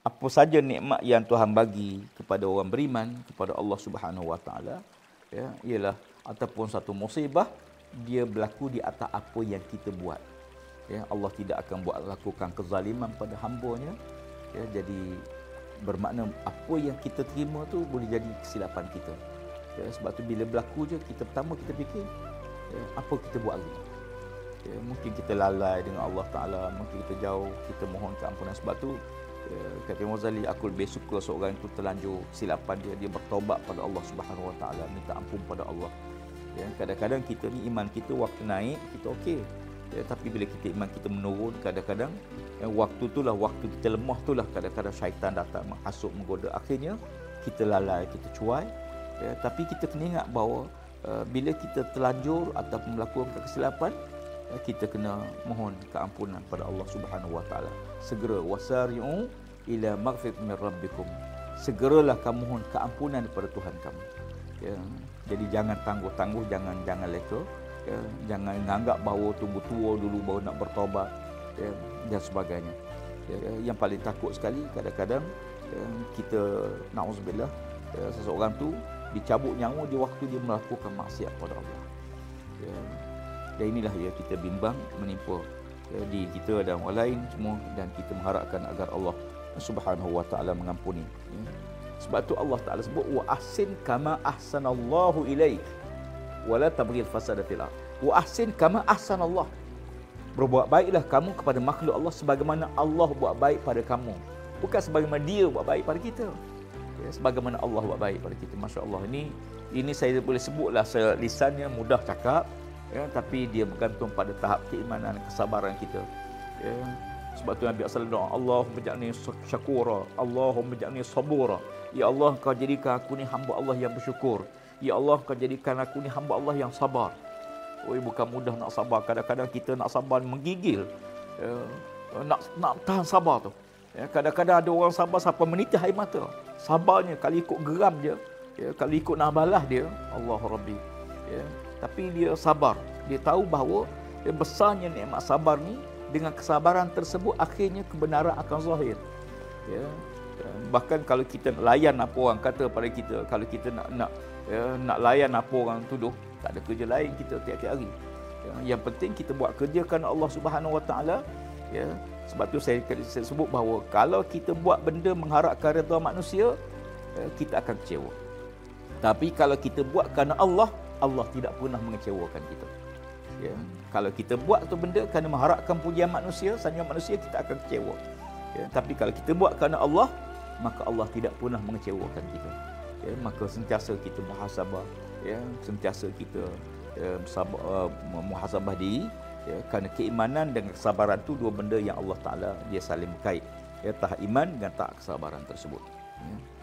apa saja nikmat yang Tuhan bagi kepada orang beriman, kepada Allah Subhanahu Wa Taala, ya, ialah ataupun satu musibah dia berlaku di atas apa yang kita buat. Ya, Allah tidak akan buat lakukan kezaliman pada hamba-Nya. Ya, jadi bermakna apa yang kita terima tu boleh jadi kesilapan kita. Ya, sebab tu bila berlaku je kita pertama kita fikir, ya, apa kita buat lagi. Ya, mungkin kita lalai dengan Allah Taala, mungkin kita jauh, kita mohon keampunan. Sebab tu kata Imam Ghazali, aku lebih suka seorang itu terlanjur kesilapan dia bertaubat pada Allah Subhanahu Wa Taala, minta ampun pada Allah. Ya, kadang-kadang kita ni iman kita waktu naik kita okey. Ya, tapi bila kita iman kita menurun, kadang-kadang waktu itulah waktu kita lemah itulah kadang-kadang syaitan datang menghasut, menggoda. Akhirnya kita lalai, kita cuai. Ya, tapi kita kena ingat bahawa bila kita terlanjur ataupun melakukan kesilapan, kita kena mohon keampunan pada Allah Subhanahu Wa Taala. Segera wasari'u ila maghfirah min rabbikum. Segeralah kamu mohon keampunan daripada Tuhan kamu. Ya, jadi jangan tangguh-tangguh, jangan leka. Ya, jangan menganggap bahawa tunggu tua dulu baru nak bertaubat, ya, dan sebagainya. Ya, yang paling takut sekali kadang-kadang kita na'udzubillah, seseorang tu dicabut nyawa di waktu dia melakukan maksiat pada Allah. Ya, dan inilah ya kita bimbang menimpa diri kita dan orang lain semua, dan kita mengharapkan agar Allah Subhanahu Wa Taala mengampuni. Ya. Sebab tu Allah Taala sebut wa ahsin kama ahsanallahu ilaik wala tabghil fasada fil ard. Wa ahsin kama ahsanallah. Berbuat baiklah kamu kepada makhluk Allah sebagaimana Allah buat baik pada kamu. Bukan sebagaimana dia buat baik pada kita. Ya, sebagaimana Allah buat baik pada kita. Masya-Allah, ini saya boleh sebutlah lisannya mudah cakap, ya, tapi dia bergantung pada tahap keimanan, kesabaran kita. Ya. Sebab tu Nabi sallallahu alaihi wasallam, Allahumma ja'alni syakura, Allahumma ja'alni sabura. Ya Allah, Kau jadikan aku ni hamba Allah yang bersyukur. Ya Allah, Kau jadikan aku ni hamba Allah yang sabar. Oi, bukan mudah nak sabar. Kadang-kadang kita nak sabar menggigil. Nak tahan sabar tu. Ya, kadang-kadang ada orang sabar sampai menitis air mata. Sabarnya kalau ikut geram dia, ya, kalau ikut nak balas dia, Allah Rabbi. Ya, tapi dia sabar. Dia tahu bahawa besarnya nikmat sabar ni, dengan kesabaran tersebut akhirnya kebenaran akan zahir. Ya, bahkan kalau kita layan apa orang kata pada kita, kalau kita nak layan apa orang tuduh, tak ada kerja lain kita tiap-tiap hari. Ya, yang penting kita buat kerja kerana Allah Subhanahu Wa Taala. Ya, sebab tu saya sebut bahawa kalau kita buat benda mengharapkan redha manusia, kita akan kecewa. Tapi kalau kita buat kerana Allah, Allah tidak pernah mengecewakan kita. Ya, kalau kita buat tu benda kerana mengharapkan pujian manusia, sanjungan manusia, kita akan kecewa. Ya, tapi kalau kita buat kerana Allah, maka Allah tidak pernah mengecewakan kita. Ya, maka sentiasa kita muhasabah, ya, sentiasa kita muhasabah diri, ya, kerana keimanan dengan kesabaran tu dua benda yang Allah Taala dia saling berkait. Ya, tahap iman dengan tahap kesabaran tersebut. Ya.